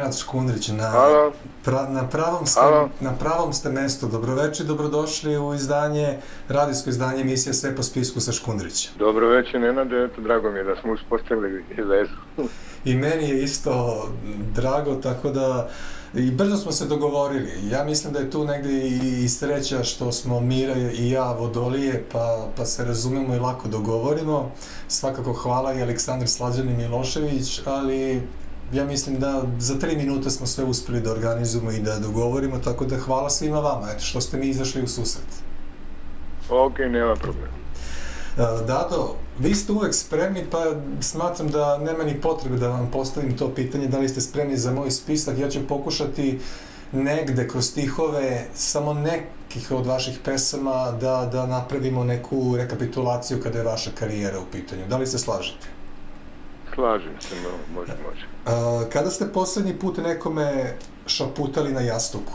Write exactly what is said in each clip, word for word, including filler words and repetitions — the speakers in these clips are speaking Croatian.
Nenad Škundrić, na, pra, na, pravom ste, na pravom ste mestu. Dobroveče, dobrodošli u izdanje, radijsko izdanje emisije Sve po spisku sa Škundrićem. Dobroveče Nenade, eto, drago mi je da smo uspostavili vezu. I meni je isto drago, tako da i brzo smo se dogovorili. Ja mislim da je tu negdje i sreća što smo Mira i ja vodolije, pa, pa se razumemo i lako dogovorimo. Svakako hvala i Aleksandar Slađanin Milošević, ali ja mislim da za tri minute smo sve uspjeli da organizujemo i da dogovorimo, tako da hvala svima vama, eto, što ste mi izašli u susret. Ok, nema problema. Dado, vi ste uvek spremni, pa smatram da nema ni potrebe da vam postavim to pitanje da li ste spremni za moj spisak. Ja ću pokušati negde kroz stihove samo nekih od vaših pesama da, da napravimo neku rekapitulaciju kada je vaša karijera u pitanju. Da li se slažete? Slažem se, no, može, može. A, kada ste poslednji put nekome šaputali na jastuku?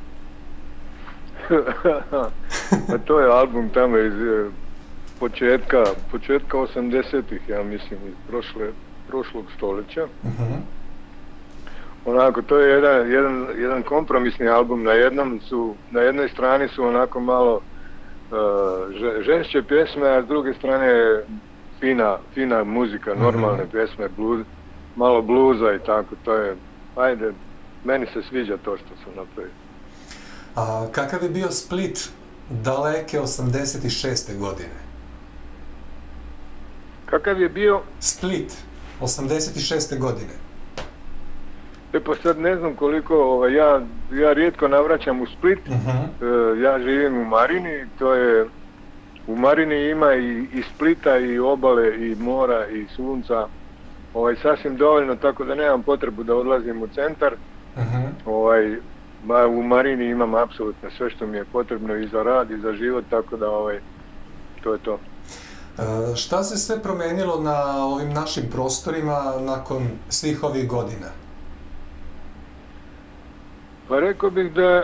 Pa to je album tamo iz početka, početka osamdesetih, ja mislim, iz prošle, prošlog stoljeća. Uh-huh. Onako, to je jedan, jedan, jedan kompromisni album. Na jednom su, na jednoj strani su onako malo uh, ženske pjesme, a s druge strane fina, fina muzika, normalne uh-huh. pjesme, bluz, malo bluza i tako. To je, ajde, meni se sviđa to što su napravili. A kakav je bio Split daleke osamdeset šeste godine? Kakav je bio? Split, osamdeset šeste godine. E pa sad ne znam koliko, ovaj, ja, ja rijetko navraćam u Split, uh-huh. e, ja živim u Marini, to je, u Marini ima i, i Splita, i obale, i mora, i sunca, ovaj, sasvim dovoljno, tako da nemam potrebu da odlazim u centar. Uh-huh. Ovaj, ba, u Marini imam apsolutno sve što mi je potrebno i za rad i za život, tako da ovaj, to je to. Uh, šta se sve promenilo na ovim našim prostorima nakon svih ovih godina? Pa rekao bih da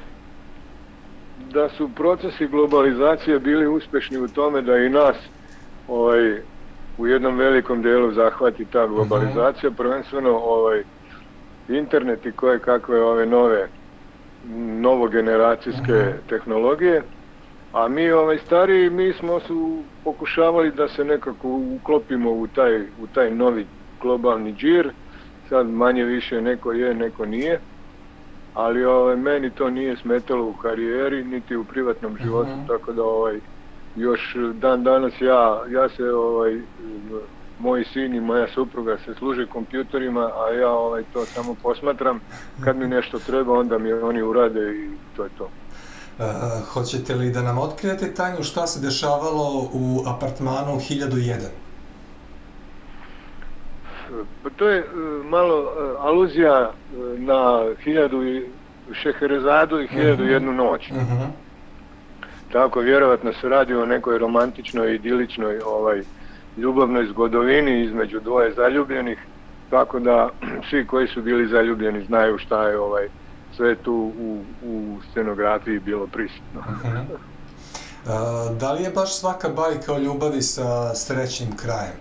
da su procesi globalizacije bili uspješni u tome da i nas ovaj, u jednom velikom dijelu zahvati ta globalizacija, uh-huh. prvenstveno ovaj, internet i koje kakve ove nove novogeneracijske uh-huh. tehnologije. A mi ovaj stariji, mi smo su pokušavali da se nekako uklopimo u taj, u taj novi globalni džir. Sad manje više neko je, neko nije. Ali ovaj, meni to nije smetalo u karijeri, niti u privatnom životu, uh-huh. tako da ovaj, još dan danas ja, ja se, ovaj, moji sin i moja supruga se služe kompjuterima, a ja ovaj, to samo posmatram. Kad mi nešto treba, onda mi oni urade i to je to. Uh, hoćete li da nam otkrijete tajnu šta se dešavalo u apartmanu hiljadu jedan? Pa to je uh, malo uh, aluzija uh, na hiljadu Šeherezadu i hiljadu uh-huh. jednu noć. Uh-huh. Tako, vjerovatno se radi o nekoj romantičnoj, idiličnoj ovaj, ljubavnoj zgodovini između dvoje zaljubljenih, tako da svi koji su bili zaljubljeni znaju šta je ovaj, sve tu u, u scenografiji bilo prisutno. Uh-huh. uh, da li je baš svaka bajka o ljubavi sa srećnim krajem?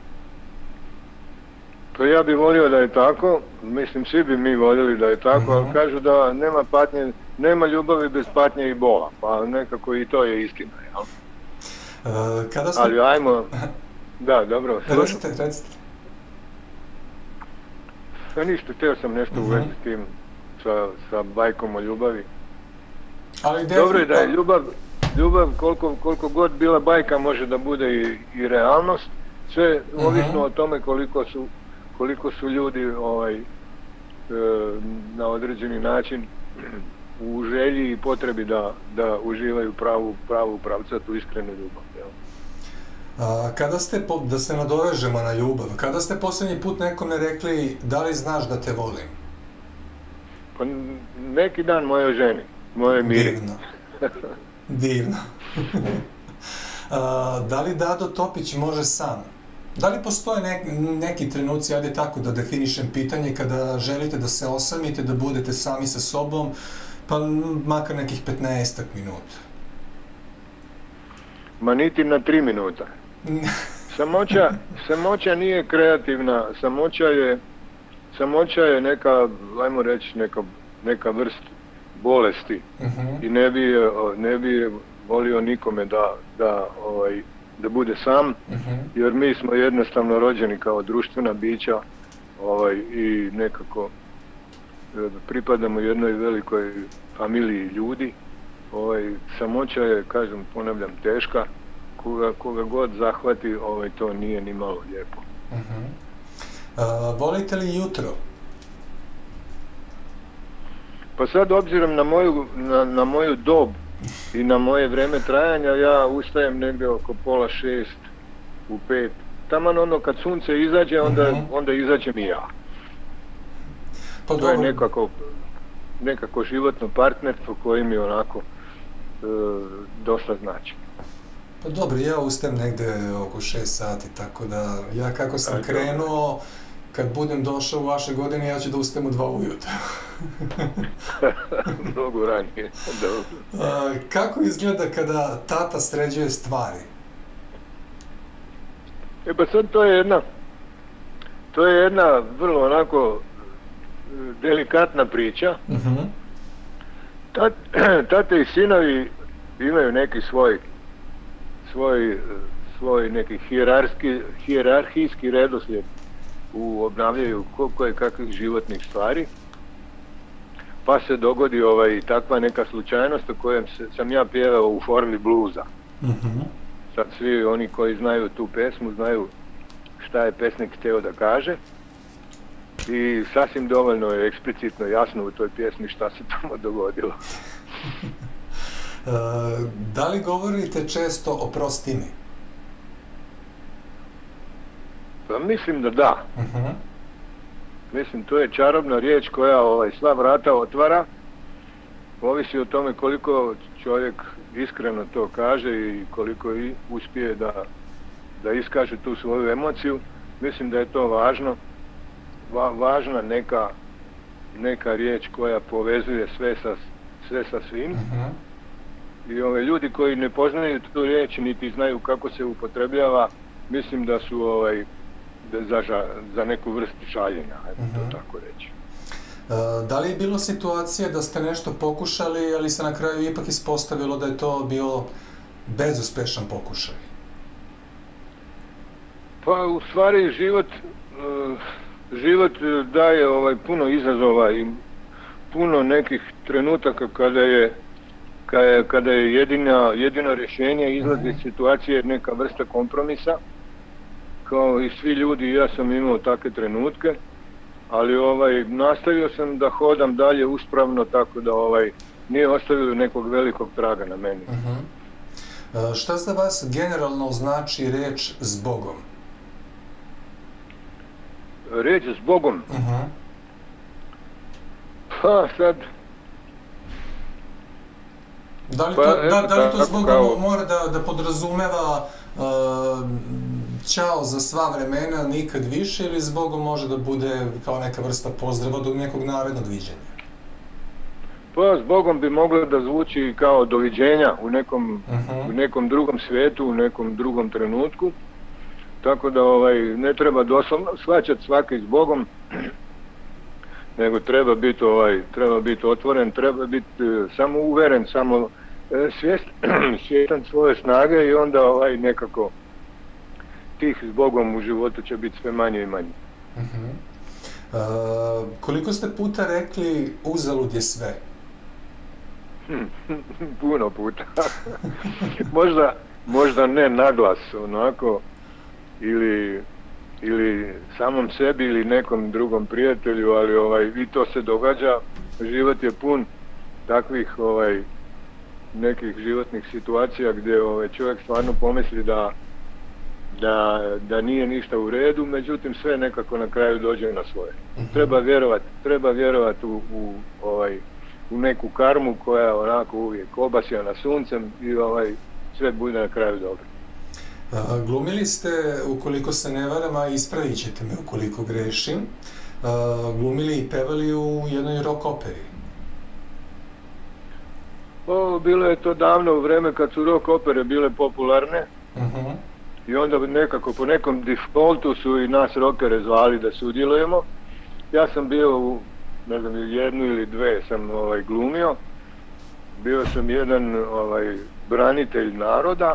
To ja bih volio da je tako, mislim svi bi mi voljeli da je tako, uh-huh. ali kažu da nema patnje, nema ljubavi bez patnje i bola, pa nekako i to je istina, jel? Uh, kada ste... Ali ajmo, da, dobro. Recite, recite. Pa ništa, htio sam nešto uh-huh. u vezi s tim, sa, sa bajkom o ljubavi. Ali dobro je da je ljubav, ljubav koliko, koliko god bila bajka može da bude i, i realnost, sve uh-huh. ovisno o tome koliko su, koliko su ljudi ovaj, e, na određeni način u želji i potrebi da, da uživaju pravu, pravu pravcatu iskrenu ljubav. Jel? A, kada ste, po, da se nadovežemo na ljubav, kada ste posljednji put nekome rekli da li znaš da te volim? Pa neki dan mojoj ženi, mojoj Miri. Divno. Divno. A, da li Dado Topić može sam? Da li postoje nek, neki trenuci, ajde tako da definišem pitanje, kada želite da se osamite, da budete sami sa sobom, pa makar nekih petnaestak minuta? Ma niti na tri minuta. Samoća, samoća nije kreativna, samoća je samoća je neka, ajmo reći, neka, neka vrst bolesti uh-huh. i ne bi, ne bi volio nikome da, da, ovaj, da bude sam, uh-huh. jer mi smo jednostavno rođeni kao društvena bića ovaj, i nekako pripadamo jednoj velikoj familiji ljudi. Ovaj, samoća je, kažem, ponavljam, teška, koga, koga god zahvati, ovaj, to nije ni malo lijepo. Uh-huh. Uh, volite li jutro? Pa sad, obzirom na moju, na, na moju dob i na moje vreme trajanja, ja ustajem negdje oko pola šest, u pet. Taman ono kad sunce izađe, onda, uh-huh. onda izađem i ja. Pa to je nekako, nekako životno partnerstvo koje mi onako e, dosta znači. Pa dobro, ja ustajem negdje oko šest sati, tako da ja kako sam Aj, krenuo, kad budem došao u vaše godine, ja ću da ustajem u dva ujutro. Mnogo ranije. A, kako izgleda kada tata sređuje stvari? E pa sad to je jedna, to je jedna vrlo onako delikatna priča. Uh-huh. Tat, tate i sinovi imaju neki svoj svoj, svoj neki hijerarhijski, hijerarhijski redoslijed u obnavljaju koje kakvih životnih stvari, pa se dogodi ovaj, takva neka slučajnost o kojem se, sam ja pjevao u formi bluza. Uh-huh. Sad svi oni koji znaju tu pesmu znaju šta je pesnik htio da kaže i sasvim dovoljno je eksplicitno jasno u toj pjesmi šta se tamo dogodilo. Uh, da li govorite često o prostini? Pa mislim da da. Uh-huh. Mislim, to je čarobna riječ koja ovaj, sva vrata otvara. Ovisi o tome koliko čovjek iskreno to kaže i koliko i uspije da, da iskaže tu svoju emociju. Mislim da je to važno. Va, važna neka, neka riječ koja povezuje sve sa, sve sa svim. Uh-huh. I ove ljudi koji ne poznaju tu riječ niti znaju kako se upotrebljava, mislim da su ovaj, za, za neku vrstu šaljenja, ajmo uh-huh. to tako reći. Uh, da li je bilo situacije da ste nešto pokušali, ali se na kraju ipak ispostavilo da je to bio bezuspešan pokušaj? Pa u stvari život, uh, život daje ovaj, puno izazova i puno nekih trenutaka kada je kada je jedina, jedino rješenje izlazi iz situacije neka vrsta kompromisa. Kao i svi ljudi, ja sam imao takve trenutke, ali ovaj, nastavio sam da hodam dalje uspravno, tako da ovaj, nije ostavilo nekog velikog traga na meni. Uh-huh. Šta za vas generalno znači reč zbogom? Reč zbogom? Uh-huh. Pa sad... Da li to, pa, da, da li to zbogom kao... mora da, da podrazumeva uh, ćao za sva vremena, nikad više, ili zbogom može da bude kao neka vrsta pozdrava do nekog narednog viđenja? Pa zbogom bi moglo da zvuči kao doviđenja u nekom, uh-huh. u nekom drugom svijetu, u nekom drugom trenutku. Tako da ovaj, ne treba doslovno shvaćati svaki zbogom, nego treba biti ovaj, treba biti otvoren, treba biti uh, samo uveren, samo uh, svijest, svjestan svoje snage i onda ovaj nekako tih zbogom u životu će biti sve manje i manje. Uh-huh. Uh, koliko ste puta rekli uzalud je sve? Puno puta. možda, možda ne naglas onako ili ili samom sebi ili nekom drugom prijatelju, ali ovaj i to se događa. Život je pun takvih ovaj nekih životnih situacija gdje ovaj čovjek stvarno pomisli da da da nije ništa u redu, međutim sve nekako na kraju dođe na svoje. Uh-huh. Treba vjerovati, treba vjerovati u, u ovaj u neku karmu koja je onako uvijek obasjana suncem i ovaj sve bude na kraju dobro. Uh, glumili ste, ukoliko se ne varam, a ispravit ćete me ukoliko grešim, uh, glumili i pevali u jednoj rock operi. O, bilo je to davno u vreme kad su rock opere bile popularne. Uh-huh. I onda nekako po nekom defaultu su i nas rockere zvali da sudjelujemo. ja sam bio u, ne znam, jednu ili dve sam ovaj, glumio. Bio sam jedan ovaj, branitelj naroda,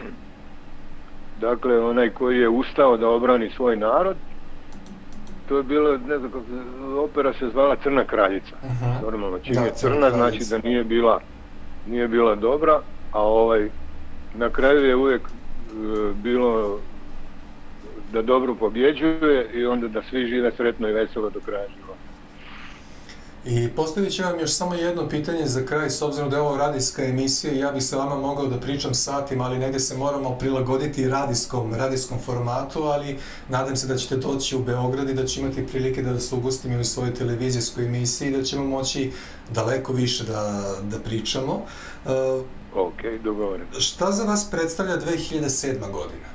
dakle onaj koji je ustao da obrani svoj narod. To je bilo, ne znam kako, opera se zvala Crna kraljica. Uh-huh. Normalno, čim da, je crna, znači da nije bila, nije bila dobra, a ovaj, na kraju je uvijek e, bilo da dobro pobjeđuje i onda da svi žive sretno i veselo do kraja života. I postavit ću vam još samo jedno pitanje za kraj, s obzirom da je ovo radijska emisija i ja bih sa vama mogao da pričam satima, ali negdje se moramo prilagoditi radijskom, radijskom formatu, ali nadam se da ćete doći u Beograd i da će imati prilike da se ugostim i u svojoj televizijskoj emisiji i da ćemo moći daleko više da, da pričamo. Uh, ok, dogovorim. Šta za vas predstavlja dve hiljade sedma godina?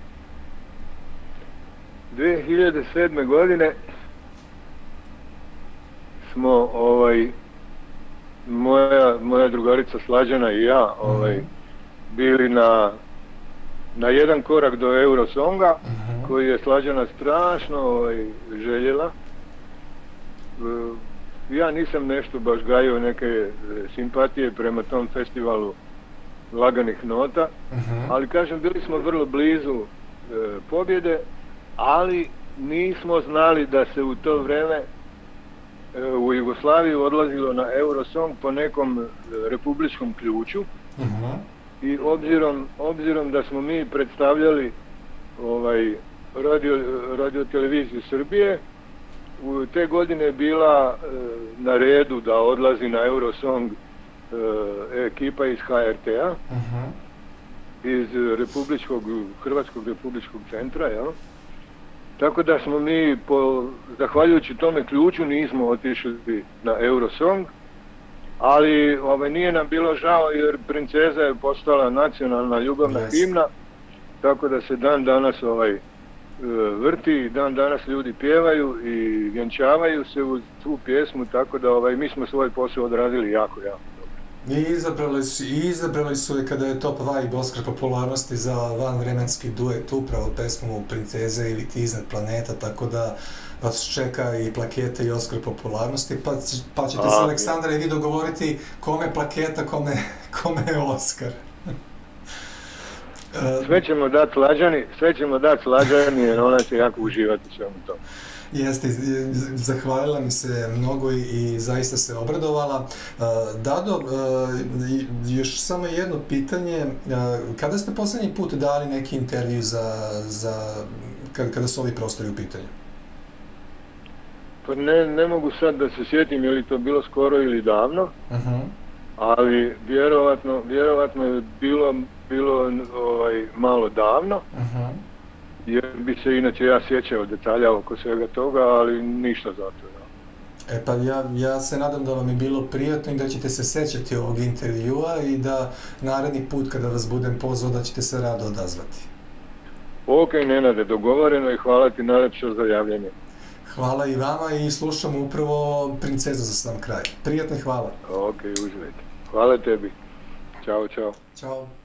dve hiljade sedme godine smo, ovaj, moja, moja drugarica Slađana i ja, ovaj, bili na, na jedan korak do Eurosonga, uh-huh. koji je Slađana strašno ovaj, željela. Ja nisam nešto baš gajio neke simpatije prema tom festivalu laganih nota, uh-huh. ali kažem, bili smo vrlo blizu e, pobjede, ali nismo znali da se u to vrijeme u Jugoslaviju odlazilo na Eurosong po nekom republičkom ključu. Uh-huh. I obzirom, obzirom da smo mi predstavljali ovaj, radio, radio televiziju Srbije, u te godine je bila e, na redu da odlazi na Eurosong e, ekipa iz H R T-a, uh-huh. iz republičkog, Hrvatskog republičkog centra, jel? Tako da smo mi, po, zahvaljujući tome ključu, nismo otišli na Eurosong, ali ovaj, nije nam bilo žao jer Princeza je postala nacionalna ljubavna yes. himna, tako da se dan danas ovaj, vrti, dan danas ljudi pjevaju i vjenčavaju se uz tu pjesmu, tako da ovaj, mi smo svoj posao odradili jako, jako. I izabrali su, i izabrali su je kada je top vibe Oskar popularnosti za vanvremenski duet upravo pesmu Princeze ili Ti iznad planeta, tako da vas čeka i plaketa i Oskar popularnosti, pa, pa ćete se Aleksandra i vi dogovoriti kome plaketa, kome, kome je Oskar. Sve ćemo dati Slađani, sve ćemo dati Slađani jer ona će jako uživati u svemu tomu. Jeste, zahvalila mi se mnogo i, i zaista se obradovala. Uh, Dado, uh, još samo jedno pitanje. Uh, kada ste posljednji put dali neki intervju za, za kada, kada su ovi prostori u pitanju? Pa ne, ne mogu sad da se sjetim je li to bilo skoro ili davno, uh-huh. ali vjerovatno, vjerovatno je bilo, bilo ovaj, malo davno. Uh-huh. Jer bi se inače ja sjećao detalja oko svega toga, ali ništa za to. Ja. E pa ja, ja se nadam da vam je bilo prijatno i da ćete se sećati ovog intervjua i da naredni put kada vas budem pozvao da ćete se rado odazvati. Ok, Nenade, dogovoreno i hvala ti najlepše za javljanje. Hvala i vama i slušamo upravo Princezu za sam kraj. Prijatno i hvala. Ok, uživajte. Hvala tebi. Ćao, čao. Ćao.